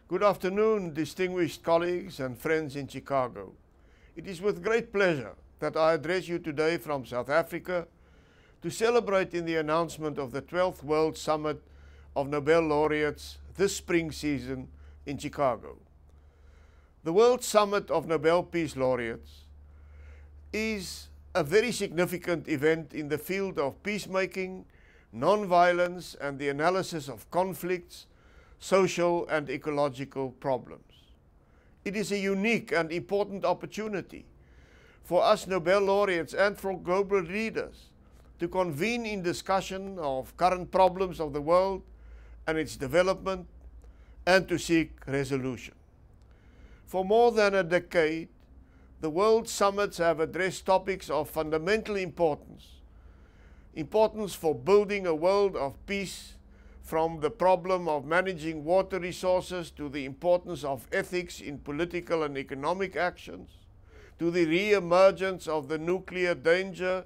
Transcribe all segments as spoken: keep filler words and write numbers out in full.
Good afternoon, distinguished colleagues and friends in Chicago. It is with great pleasure that I address you today from South Africa to celebrate in the announcement of the twelfth World Summit of Nobel Laureates this spring season in Chicago. The World Summit of Nobel Peace Laureates is a very significant event in the field of peacemaking, non-violence, and the analysis of conflicts, social and ecological problems. It is a unique and important opportunity for us Nobel laureates and for global leaders to convene in discussion of current problems of the world and its development and to seek resolution. For more than a decade, the World Summits have addressed topics of fundamental importance. Importance for building a world of peace, from the problem of managing water resources to the importance of ethics in political and economic actions, to the re-emergence of the nuclear danger,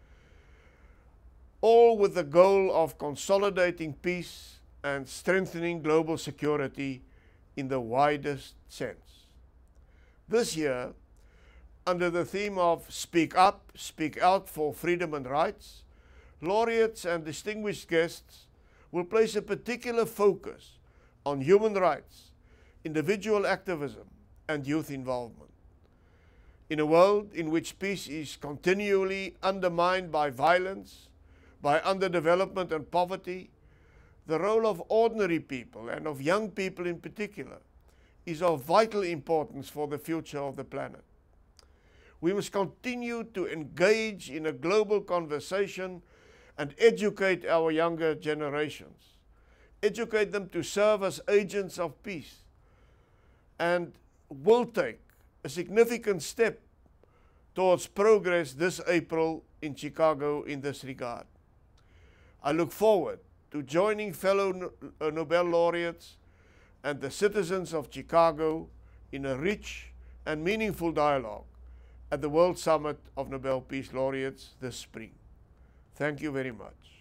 all with the goal of consolidating peace and strengthening global security in the widest sense. This year, under the theme of Speak Up, Speak Out for Freedom and Rights, laureates and distinguished guests will place a particular focus on human rights, individual activism, and youth involvement. In a world in which peace is continually undermined by violence, by underdevelopment and poverty, the role of ordinary people, and of young people in particular, is of vital importance for the future of the planet. We must continue to engage in a global conversation and educate our younger generations. Educate them to serve as agents of peace, and will take a significant step towards progress this April in Chicago in this regard. I look forward to joining fellow Nobel laureates and the citizens of Chicago in a rich and meaningful dialogue at the World Summit of Nobel Peace Laureates this spring. Thank you very much.